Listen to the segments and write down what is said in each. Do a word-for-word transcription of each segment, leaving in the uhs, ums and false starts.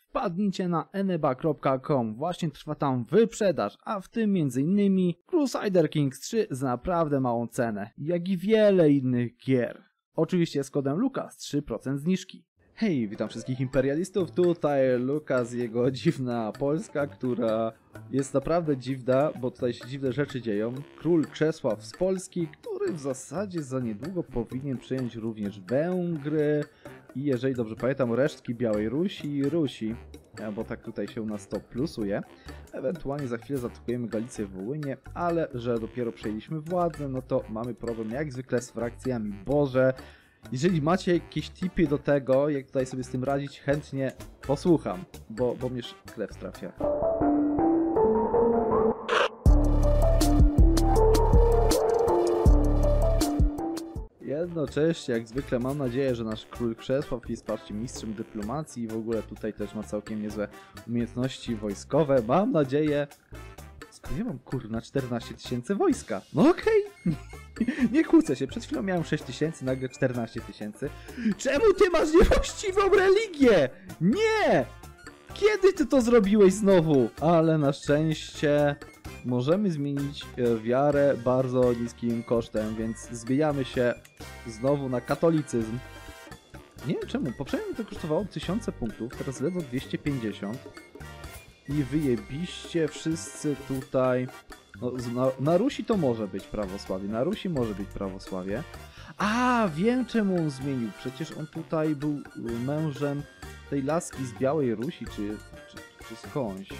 wpadnijcie na eneba kropka com, właśnie trwa tam wyprzedaż, a w tym między innymi Crusader Kings trzy za naprawdę małą cenę, jak i wiele innych gier. Oczywiście z kodem Lukas trzy procent zniżki. Hej, witam wszystkich imperialistów, tutaj Lukas i jego dziwna Polska, która jest naprawdę dziwna, bo tutaj się dziwne rzeczy dzieją. Król Czesław z Polski, który w zasadzie za niedługo powinien przejąć również Węgry i jeżeli dobrze pamiętam resztki Białej Rusi i Rusi, bo tak tutaj się u nas to plusuje. Ewentualnie za chwilę zaatakujemy Galicję w Wołynie, ale że dopiero przejęliśmy władzę, no to mamy problem jak zwykle z frakcjami. Boże, jeżeli macie jakieś tipy do tego, jak tutaj sobie z tym radzić, chętnie posłucham, bo, bo mnie krew trafia. Jednocześnie, jak zwykle, mam nadzieję, że nasz król Czesław jest, patrzcie, mistrzem dyplomacji i w ogóle tutaj też ma całkiem niezłe umiejętności wojskowe. Mam nadzieję... Skoro ja mam, kurna, czternaście tysięcy wojska. No okej. Okay. Nie kłócę się. Przed chwilą miałem sześć tysięcy, nagle czternaście tysięcy. Czemu ty masz niewłaściwą religię? Nie! Kiedy ty to zrobiłeś znowu? Ale na szczęście możemy zmienić wiarę bardzo niskim kosztem, więc zmieniamy się znowu na katolicyzm. Nie wiem czemu. Poprzednio to kosztowało tysiące punktów, teraz ledwo dwieście pięćdziesiąt. I wyjebiście wszyscy tutaj... No, na, na Rusi to może być prawosławie, na Rusi może być prawosławie. A, wiem czemu on zmienił, przecież on tutaj był mężem tej laski z Białej Rusi, czy, czy, czy skądś.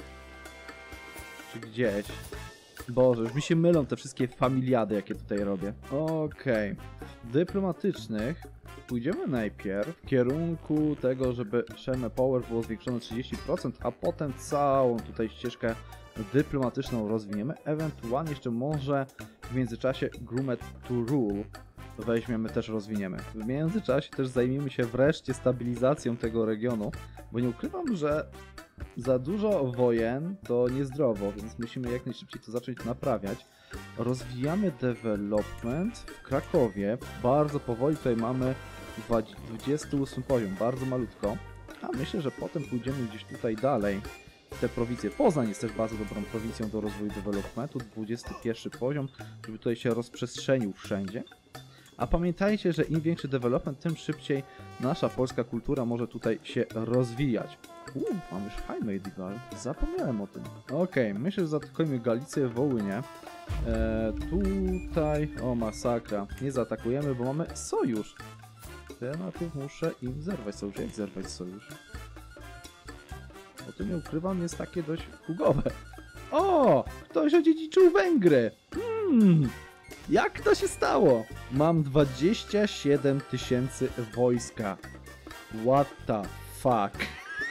Czy gdzieś. Boże, już mi się mylą te wszystkie familiady, jakie tutaj robię. Okej. Okay. Dyplomatycznych pójdziemy najpierw w kierunku tego, żeby Sherman Power było zwiększone o trzydzieści procent, a potem całą tutaj ścieżkę dyplomatyczną rozwiniemy. Ewentualnie jeszcze może w międzyczasie Grumet to Rule weźmiemy, też rozwiniemy. W międzyczasie też zajmiemy się wreszcie stabilizacją tego regionu, bo nie ukrywam, że za dużo wojen to niezdrowo, więc musimy jak najszybciej to zacząć naprawiać. Rozwijamy development w Krakowie. Bardzo powoli tutaj mamy dwudziesty ósmy poziom, bardzo malutko. A myślę, że potem pójdziemy gdzieś tutaj dalej. Te prowincje. Poznań jest też bardzo dobrą prowincją do rozwoju developmentu. dwudziesty pierwszy poziom, żeby tutaj się rozprzestrzenił wszędzie. A pamiętajcie, że im większy development, tym szybciej nasza polska kultura może tutaj się rozwijać. Uuu, mam już High Medieval. Zapomniałem o tym. Okej, okay, myślę, że zaatakujemy Galicję w Wołynie. Eee, tutaj... O, masakra. Nie zaatakujemy, bo mamy sojusz. Ja najpierw muszę im zerwać sojusz. Jak zerwać sojusz? Bo to nie ukrywam, jest takie dość hugowe. O! Ktoś odziedziczył Węgry! Hmm... Jak to się stało? Mam dwadzieścia siedem tysięcy wojska. What the fuck?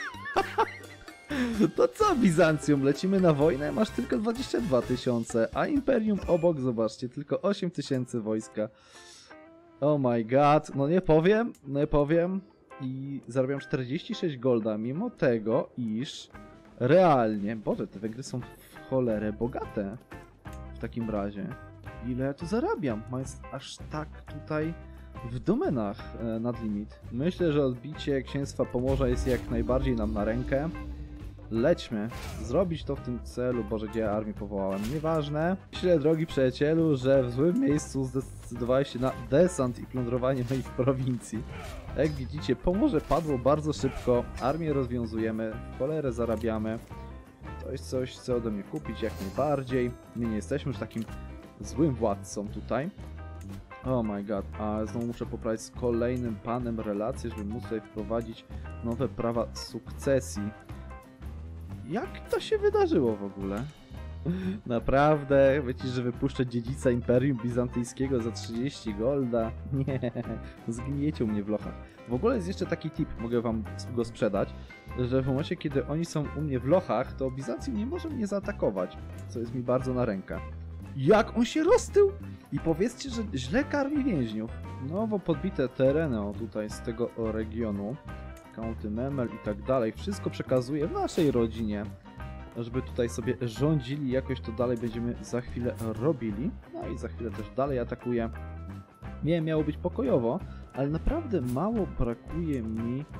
To co, Bizancjum? Lecimy na wojnę? Masz tylko dwadzieścia dwa tysiące, a Imperium obok, zobaczcie, tylko osiem tysięcy wojska. Oh my god, no nie powiem, nie powiem. I zarabiam czterdzieści sześć golda, mimo tego, iż realnie, Boże, te Węgry są w cholerę bogate. W takim razie. Ile ja tu zarabiam, mając aż tak tutaj w domenach e, nad limit. Myślę, że odbicie księstwa Pomorza jest jak najbardziej nam na rękę. Lećmy. Zrobić to w tym celu. Boże, gdzie ja armię powołałem? Nieważne. Myślę, drogi przyjacielu, że w złym miejscu zdecydowałeś się na desant i plądrowanie moich prowincji. Jak widzicie, Pomorze padło bardzo szybko. Armię rozwiązujemy. Cholerę zarabiamy. To jest coś, co ode mnie kupić jak najbardziej. My nie jesteśmy już takim złym władcą tutaj. Oh my god, a znowu muszę poprawić z kolejnym panem relacje, żeby móc tutaj wprowadzić nowe prawa sukcesji. Jak to się wydarzyło w ogóle? Naprawdę? Wiecie, że wypuszczę dziedzica Imperium Bizantyjskiego za trzydzieści golda? Nie, zgniecie u mnie w lochach. W ogóle jest jeszcze taki tip, mogę wam go sprzedać, że w momencie, kiedy oni są u mnie w lochach, to Bizancjum nie może mnie zaatakować, co jest mi bardzo na rękę. Jak on się roztył? I powiedzcie, że źle karmi więźniów. Nowo podbite tereny o, tutaj z tego o, regionu. County Memel i tak dalej. Wszystko przekazuję w naszej rodzinie. Żeby tutaj sobie rządzili. Jakoś to dalej będziemy za chwilę robili. No i za chwilę też dalej atakuję. Nie, miało być pokojowo, ale naprawdę mało brakuje mi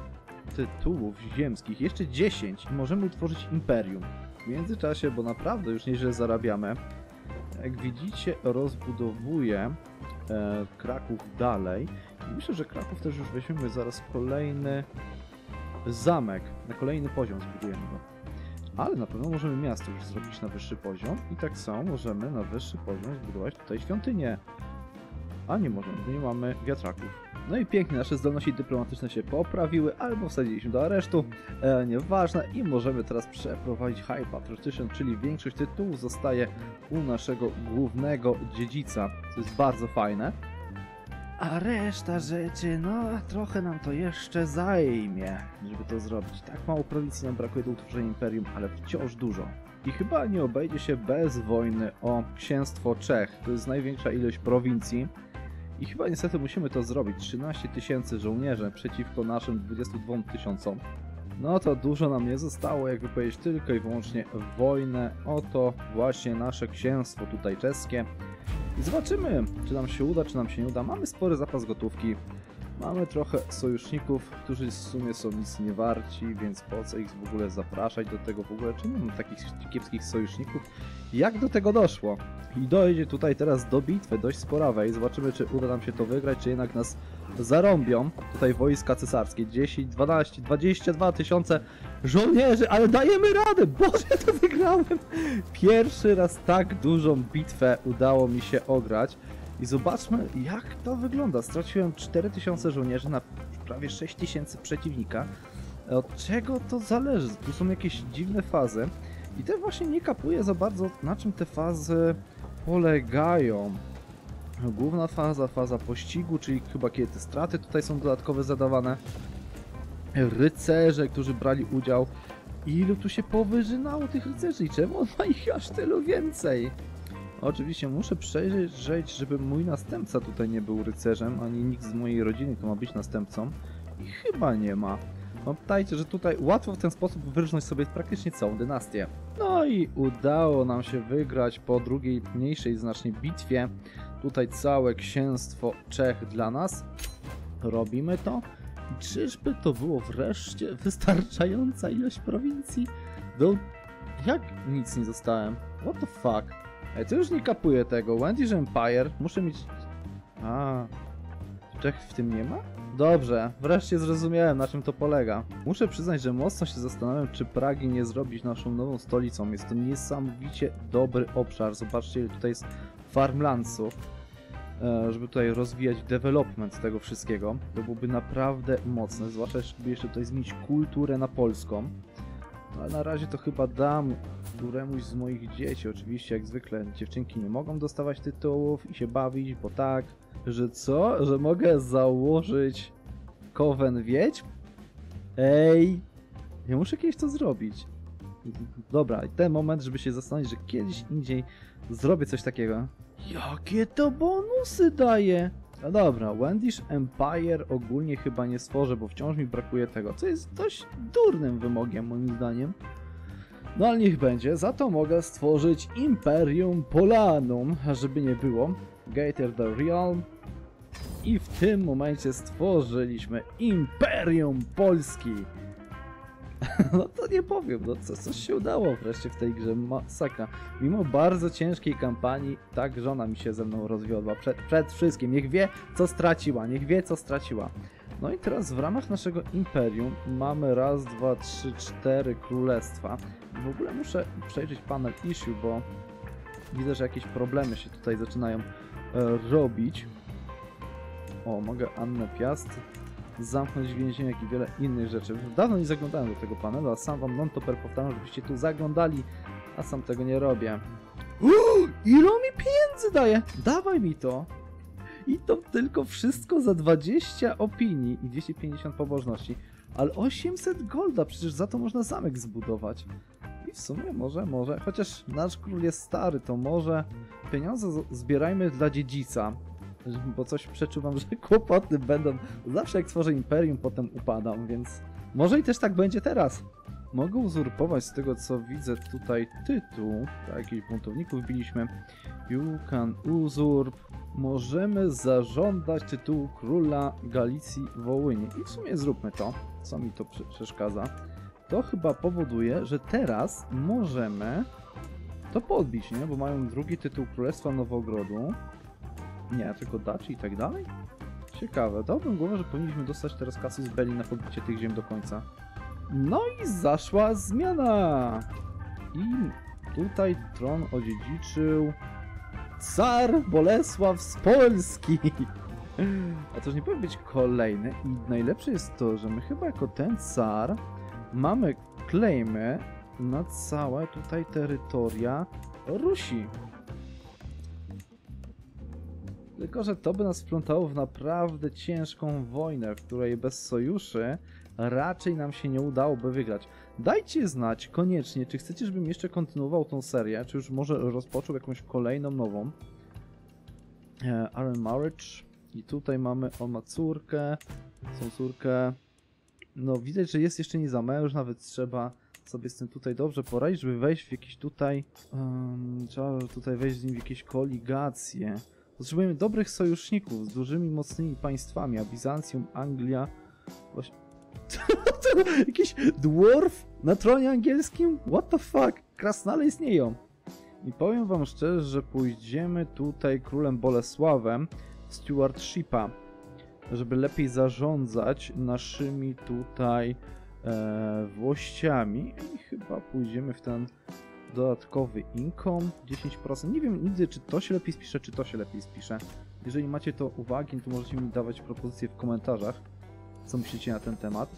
tytułów ziemskich, jeszcze dziesięć i możemy utworzyć imperium. W międzyczasie, bo naprawdę już nieźle zarabiamy. Jak widzicie, rozbudowuję e, Kraków dalej. I myślę, że Kraków też już weźmiemy zaraz kolejny zamek. Na kolejny poziom zbudujemy go. Ale na pewno możemy miasto już zrobić na wyższy poziom. I tak samo możemy na wyższy poziom zbudować tutaj świątynię. A nie możemy, bo nie mamy wiatraków. No i pięknie, nasze zdolności dyplomatyczne się poprawiły, albo wsadziliśmy do aresztu, e, nieważne. I możemy teraz przeprowadzić High Patriotism, czyli większość tytułów zostaje u naszego głównego dziedzica, co jest bardzo fajne. A reszta rzeczy, no trochę nam to jeszcze zajmie, żeby to zrobić. Tak mało prowincji nam brakuje do utworzenia imperium, ale wciąż dużo. I chyba nie obejdzie się bez wojny o księstwo Czech. To jest największa ilość prowincji. I chyba niestety musimy to zrobić. trzynaście tysięcy żołnierzy przeciwko naszym dwudziestu dwóm tysiącom. No to dużo nam nie zostało, jakby powiedzieć, tylko i wyłącznie wojnę o to właśnie nasze księstwo tutaj czeskie. I zobaczymy, czy nam się uda, czy nam się nie uda. Mamy spory zapas gotówki. Mamy trochę sojuszników, którzy w sumie są nic nie warci, więc po co ich w ogóle zapraszać do tego w ogóle? Czy nie mam takich kiepskich sojuszników? Jak do tego doszło? I dojdzie tutaj teraz do bitwy dość sporawej. Zobaczymy, czy uda nam się to wygrać, czy jednak nas zarąbią. Tutaj wojska cesarskie. dziesięć, dwanaście, dwadzieścia dwa tysiące żołnierzy, ale dajemy radę! Boże, to wygrałem! Pierwszy raz tak dużą bitwę udało mi się ograć. I zobaczmy, jak to wygląda. Straciłem cztery tysiące żołnierzy na prawie sześć tysięcy przeciwnika. Od czego to zależy? Tu są jakieś dziwne fazy. I też właśnie nie kapuję za bardzo, na czym te fazy polegają. Główna faza, faza pościgu, czyli chyba kiedy te straty tutaj są dodatkowe zadawane. Rycerze, którzy brali udział. Ilu tu się powyżynało tych rycerzy i czemu on ma ich aż tylu więcej? Oczywiście muszę przejrzeć, żeby mój następca tutaj nie był rycerzem, ani nikt z mojej rodziny, kto ma być następcą. I chyba nie ma. Pamiętajcie, że tutaj łatwo w ten sposób wyrżnąć sobie praktycznie całą dynastię. No i udało nam się wygrać po drugiej, mniejszej znacznie bitwie. Tutaj całe księstwo Czech dla nas. Robimy to. I czyżby to było wreszcie wystarczająca ilość prowincji? No, jak nic nie zostałem? What the fuck? Ej, to już nie kapuję tego. Wendy's Empire. Muszę mieć... A, Czech w tym nie ma? Dobrze, wreszcie zrozumiałem, na czym to polega. Muszę przyznać, że mocno się zastanawiam, czy Pragi nie zrobić naszą nową stolicą. Jest to niesamowicie dobry obszar. Zobaczcie, ile tutaj jest farmlandsów, żeby tutaj rozwijać development tego wszystkiego. To byłoby naprawdę mocne, zwłaszcza żeby jeszcze tutaj zmienić kulturę na polską. Ale na razie to chyba dam któremuś z moich dzieci. Oczywiście, jak zwykle, dziewczynki nie mogą dostawać tytułów i się bawić, bo tak, że co? Że mogę założyć Kowen Wiedźm? Ej, ja muszę kiedyś to zrobić. Dobra, i ten moment, żeby się zastanowić, że kiedyś indziej zrobię coś takiego. Jakie to bonusy daje? No dobra, Wendy's Empire ogólnie chyba nie stworzę, bo wciąż mi brakuje tego, co jest dość durnym wymogiem moim zdaniem. No ale niech będzie, za to mogę stworzyć Imperium Polanum, żeby nie było. Gator the Realm. I w tym momencie stworzyliśmy Imperium Polski. No to nie powiem, no co, coś się udało wreszcie w tej grze, masakra. Mimo bardzo ciężkiej kampanii, tak żona mi się ze mną rozwiodła, przed, przed wszystkim, niech wie co straciła, niech wie co straciła. No i teraz w ramach naszego imperium mamy raz, dwa, trzy, cztery królestwa. W ogóle muszę przejrzeć panel issue, bo widzę, że jakieś problemy się tutaj zaczynają e, robić. O, mogę Annę Piast zamknąć w więzieniu, jak i wiele innych rzeczy. Dawno nie zaglądałem do tego panelu, a sam wam non-topper powtarzam, żebyście tu zaglądali, a sam tego nie robię. Uuu, ile mi pieniędzy daje? Dawaj mi to! I to tylko wszystko za dwadzieścia opinii i dwieście pięćdziesiąt pobożności. Ale osiemset golda, przecież za to można zamek zbudować. I w sumie może, może, chociaż nasz król jest stary, to może pieniądze zbierajmy dla dziedzica. Bo coś przeczuwam, że kłopoty będą. Zawsze jak tworzę imperium, potem upadam, więc może i też tak będzie teraz. Mogę uzurpować z tego, co widzę tutaj tytuł. Tak, jakichś buntowników biliśmy. You can usurp. Możemy zażądać tytułu króla Galicji Wołynie. I w sumie zróbmy to, co mi to przeszkadza. To chyba powoduje, że teraz możemy to podbić, nie? Bo mają drugi tytuł Królestwa Nowogrodu. Nie, tylko daci i tak dalej. Ciekawe. Dałbym głowę, że powinniśmy dostać teraz kasy z Beli na podbicie tych ziem do końca. No i zaszła zmiana. I tutaj tron odziedziczył car Bolesław z Polski. A to już nie powinien być kolejny. I najlepsze jest to, że my chyba jako ten car mamy claimy na całe tutaj terytoria Rusi. Tylko że to by nas wplątało w naprawdę ciężką wojnę, w której bez sojuszy raczej nam się nie udałoby wygrać. Dajcie znać koniecznie, czy chcecie, żebym jeszcze kontynuował tą serię, czy już może rozpoczął jakąś kolejną nową. E, Iron Marriage. I tutaj mamy, on ma córkę, tą córkę. No widać, że jest jeszcze nie za męż, nawet trzeba sobie z tym tutaj dobrze poradzić, żeby wejść w jakieś tutaj... Um, trzeba tutaj wejść z nim w jakieś koligacje. Potrzebujemy dobrych sojuszników z dużymi, mocnymi państwami, a Bizancjum, Anglia... Właśnie... Jakiś dwarf na tronie angielskim? What the fuck? Krasnale istnieją. I powiem wam szczerze, że pójdziemy tutaj królem Bolesławem stewardshipa, żeby lepiej zarządzać naszymi tutaj e, włościami. I chyba pójdziemy w ten dodatkowy income, dziesięć procent. Nie wiem nigdy, czy to się lepiej spisze, czy to się lepiej spisze. Jeżeli macie to uwagi, to możecie mi dawać propozycje w komentarzach, co myślicie na ten temat.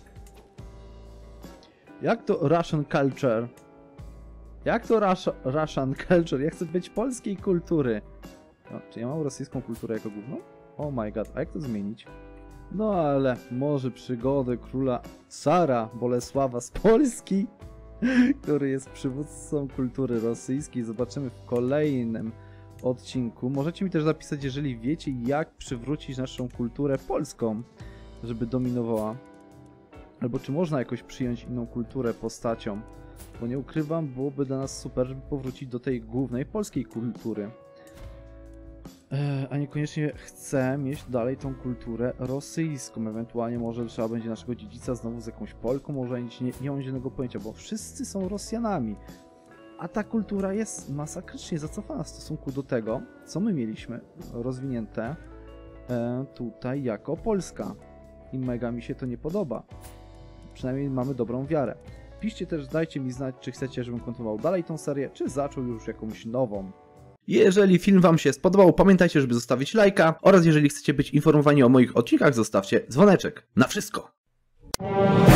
Jak to Russian culture? Jak to Russia, Russian culture? Ja chcę być polskiej kultury. No, czy ja mam rosyjską kulturę jako główną? Oh my god, a jak to zmienić? No ale może przygody króla cara Bolesława z Polski, który jest przywódcą kultury rosyjskiej, zobaczymy w kolejnym odcinku. Możecie mi też zapisać, jeżeli wiecie, jak przywrócić naszą kulturę polską, żeby dominowała. Albo czy można jakoś przyjąć inną kulturę postacią. Bo nie ukrywam, byłoby dla nas super, żeby powrócić do tej głównej polskiej kultury. Eee, a niekoniecznie chcę mieć dalej tą kulturę rosyjską. Ewentualnie może trzeba będzie naszego dziedzica znowu z jakąś Polką, może nie, nie mam żadnego pojęcia, bo wszyscy są Rosjanami. A ta kultura jest masakrycznie zacofana w stosunku do tego, co my mieliśmy rozwinięte e, tutaj jako Polska. I mega mi się to nie podoba. Przynajmniej mamy dobrą wiarę. Piszcie też, dajcie mi znać, czy chcecie, żebym kontynuował dalej tą serię, czy zaczął już jakąś nową. Jeżeli film wam się spodobał, pamiętajcie, żeby zostawić lajka oraz jeżeli chcecie być informowani o moich odcinkach, zostawcie dzwoneczek. Na wszystko!